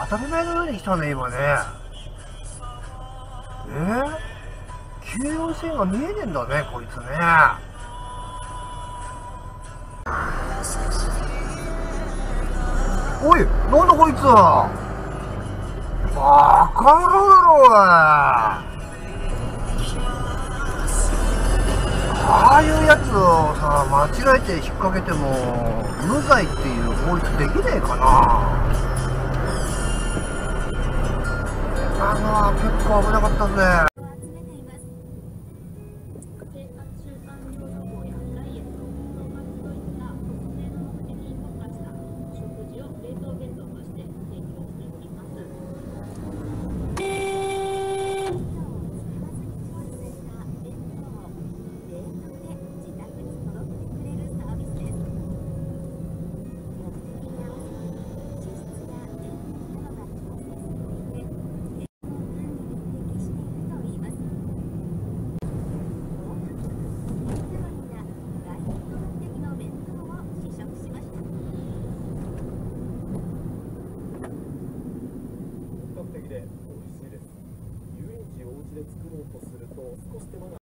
当たり前のように来たね、今ね。黄色い線が見えねえんだね、こいつね。おい、なんだこいつ。バカ野郎だろ、おい。ああいうやつをさ、間違えて引っ掛けても無罪っていう法律できねえかな。今のは結構危なかったぜ。 で美味しいです。遊園地をお家で作ろうとすると少し手間が